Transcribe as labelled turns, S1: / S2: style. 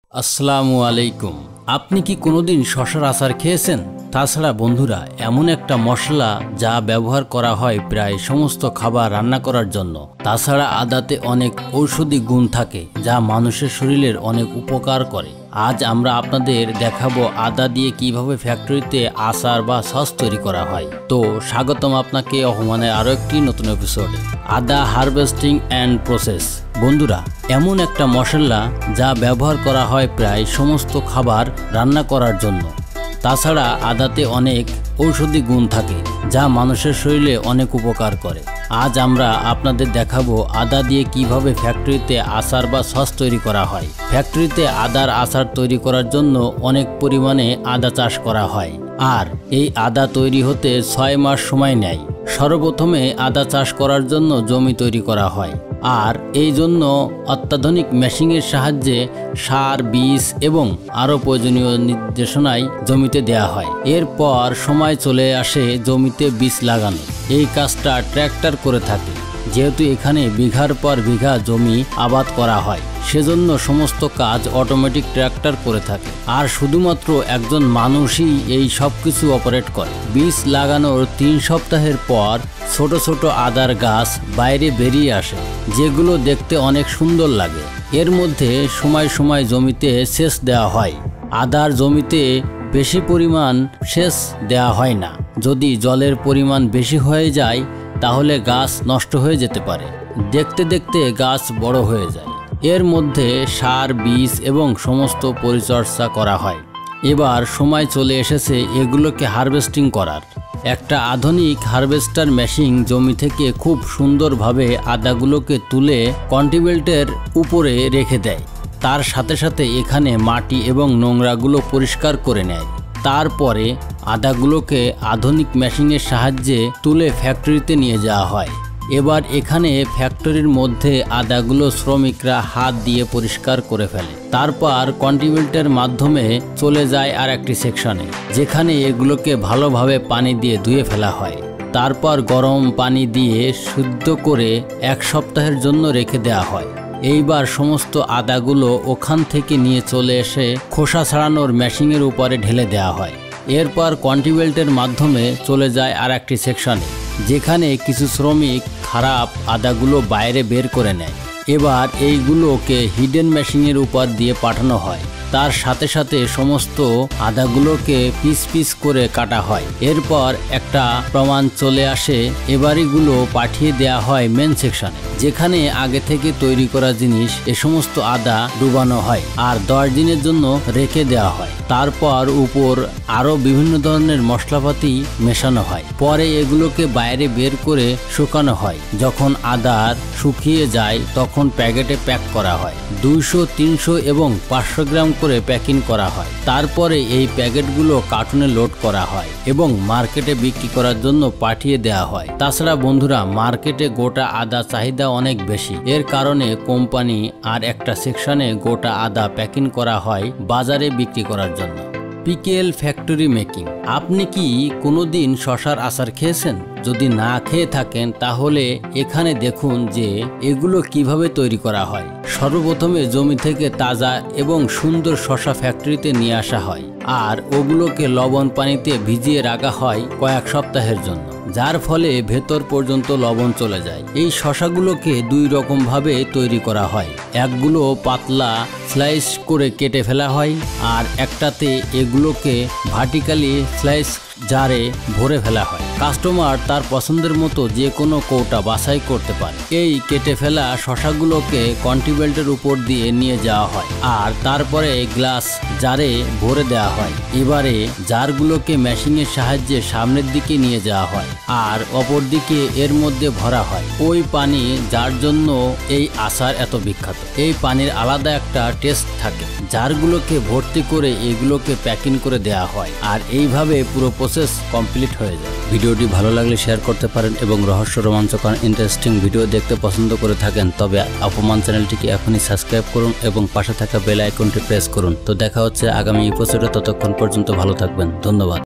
S1: আসসালামু আলাইকুম। আপনি কি কোনোদিন শশার আচার খেয়েছেন? তাছাড়া বন্ধুরা, এমন একটা মশলা যা ব্যবহার করা হয় প্রায় সমস্ত খাবার রান্না করার জন্য। তাছাড়া আদাতে অনেক ঔষধি গুণ থাকে যা মানুষের শরীরের অনেক উপকার করে। আজ আমরা আপনাদের দেখাবো আদা দিয়ে কিভাবে ফ্যাক্টরিতে আচার বা সস তৈরি করা হয়। তো স্বাগতম আপনাকে অহমানের আরও একটি নতুন এপিসোডে। আদা হারভেস্টিং অ্যান্ড প্রসেস। বন্ধুরা, এমন একটা মশলা যা ব্যবহার করা হয় প্রায় সমস্ত খাবার রান্না করার জন্য। তাছাড়া আদাতে অনেক ঔষধি গুণ থাকে যা মানুষের শরীরে অনেক উপকার করে। আজ আমরা আপনাদের দেখাবো আদা দিয়ে কিভাবে ফ্যাক্টরিতে আচার বা সস তৈরি করা হয়। ফ্যাক্টরিতে আদার আচার তৈরি করার জন্য অনেক পরিমাণে আদা চাষ করা হয়, আর এই আদা তৈরি হতে 6 মাস সময় নেয়। সর্বপ্রথমে আদা চাষ করার জন্য জমি তৈরি করা হয়, আর এই জন্য অত্যাধুনিক মেশিনের সাহায্যে সার, বীজ এবং আরও প্রয়োজনীয় নির্দেশনায় জমিতে দেয়া হয়। এরপর সময় চলে আসে জমিতে বীজ লাগানো। এই কাজটা ট্র্যাক্টর করে থাকে, যেহেতু এখানে বিঘার পর বিঘা জমি আবাদ করা হয়, সেজন্য সমস্ত কাজ অটোমেটিক ট্র্যাক্টর করে থাকে, আর শুধুমাত্র একজন মানুষই এই সব কিছু অপারেট করে। বীজ লাগানোর 3 সপ্তাহের পর ছোট ছোট আদার গাছ বাইরে বেরিয়ে আসে, যেগুলো দেখতে অনেক সুন্দর লাগে। এর মধ্যে সময় সময় জমিতে সেচ দেওয়া হয়। আদার জমিতে বেশি পরিমাণ সেচ দেওয়া হয় না। যদি জলের পরিমাণ বেশি হয়ে যায় তাহলে গাছ নষ্ট হয়ে যেতে পারে। দেখতে দেখতে গাছ বড় হয়ে যায়। এর মধ্যে সার, বীজ এবং সমস্ত পরিচর্যা করা হয়। এবার সময় চলে এসেছে এগুলোকে হারভেস্টিং করার। একটা আধুনিক হারভেস্টার মেশিন জমি থেকে খুব সুন্দরভাবে আদাগুলোকে তুলে কন্টিবেল্টের উপরে রেখে দেয়। তার সাথে সাথে এখানে মাটি এবং নোংরাগুলো পরিষ্কার করে নেয়। তারপরে আদাগুলোকে আধুনিক মেশিনের সাহায্যে তুলে ফ্যাক্টরিতে নিয়ে যাওয়া হয়। এবার এখানে ফ্যাক্টরির মধ্যে আদাগুলো শ্রমিকরা হাত দিয়ে পরিষ্কার করে ফেলে। তারপর কন্টিবেল্টের মাধ্যমে চলে যায় আর একটি সেকশনে, যেখানে এগুলোকে ভালোভাবে পানি দিয়ে ধুয়ে ফেলা হয়। তারপর গরম পানি দিয়ে শুদ্ধ করে 1 সপ্তাহের জন্য রেখে দেওয়া হয়। এইবার সমস্ত আদাগুলো ওখান থেকে নিয়ে চলে এসে খোসা ছাড়ানোর মেশিনের উপরে ঢেলে দেওয়া হয়। এরপর কন্টিবেল্টের মাধ্যমে চলে যায় আর একটি সেকশনে, যেখানে কিছু শ্রমিক খারাপ আদাগুলো বাইরে বের করে নেয়। এবার এইগুলোকে হিডেন মেশিনের উপর দিয়ে পাঠানো হয়। তার সাথে সাথে সমস্ত আদাগুলোকে পিস পিস করে কাটা হয়। এরপর একটা প্রমাণ চলে আসে। এবারইগুলো পাঠিয়ে দেয়া হয় মেন সেকশনে, যেখানে আগে থেকে তৈরি করা জিনিস এ সমস্ত আদা ডুবানো হয় আর 10 দিনের জন্য রেখে দেওয়া হয়। তারপর উপর আরও বিভিন্ন ধরনের মশলাপাতি মেশানো হয়। পরে এগুলোকে বাইরে বের করে শুকানো হয়। যখন আদার শুকিয়ে যায় তখন প্যাকেটে প্যাক করা হয়। 200, 300 এবং 500 গ্রাম করে প্যাকিং করা হয়। তারপরে এই প্যাকেটগুলো কার্টুনে লোড করা হয় এবং মার্কেটে বিক্রি করার জন্য পাঠিয়ে দেওয়া হয়। তাছাড়া বন্ধুরা, মার্কেটে গোটা আদা চাহিদা অনেক বেশি। এর কারণে কোম্পানি আর একটা সেকশনে গোটা আদা প্যাকিং করা হয় বাজারে বিক্রি করার জন্য। Pickle factory making. আপনি কি কোনোদিন শশার আচার খেয়েছেন? যদি না খেয়ে থাকেন তাহলে এখানে দেখুন যে এগুলো কিভাবে তৈরি করা হয়। সর্বপ্রথমে জমি থেকে তাজা এবং সুন্দর শশা ফ্যাক্টরিতে নিয়ে আসা হয়, আর ওগুলোকে লবণ পানিতে ভিজিয়ে রাখা হয় কয়েক সপ্তাহের জন্য, যার ফলে ভেতর পর্যন্ত লবণ চলে যায়। এই শশাগুলোকে 2 রকম ভাবে তৈরি করা হয়। একগুলো পাতলা স্লাইস করে কেটে ফেলা হয়, আর একটাতে এগুলোকে ভার্টিক্যালি স্লাইস জারে ভরে ফেলা হয়। কাস্টমার তার পছন্দের মতো যে কোনো কৌটা বাছাই করতে পারে। এই কেটে ফেলা শশাগুলোকে কন্টিবেল্টের উপর দিয়ে নিয়ে যাওয়া হয়, আর তারপরে গ্লাস জারে ভরে দেওয়া হয়। এবারে জারগুলোকে মেশিনের সাহায্যে সামনের দিকে নিয়ে যাওয়া হয়, আর অপর দিকে এর মধ্যে ভরা হয় ওই পানি, যার জন্য এই আচার এত বিখ্যাত। এই পানির আলাদা একটা টেস্ট থাকে। জারগুলোকে ভর্তি করে এগুলোকে প্যাকিং করে দেওয়া হয়, আর এইভাবে পুরো প্রসেস কমপ্লিট হয়ে যায়। ভিডিওটি ভালো লাগলে শেয়ার করতে পারেন, এবং রহস্য, রোমাঞ্চকর, ইন্টারেস্টিং ভিডিও দেখতে পছন্দ করে থাকেন তবে অপমান চ্যানেলটিকে এখনই সাবস্ক্রাইব করুন এবং পাশে থাকা বেল আইকনটি প্রেস করুন। তো দেখা হচ্ছে আগামী এপিসোডে। ততক্ষণ পর্যন্ত ভালো থাকবেন। ধন্যবাদ।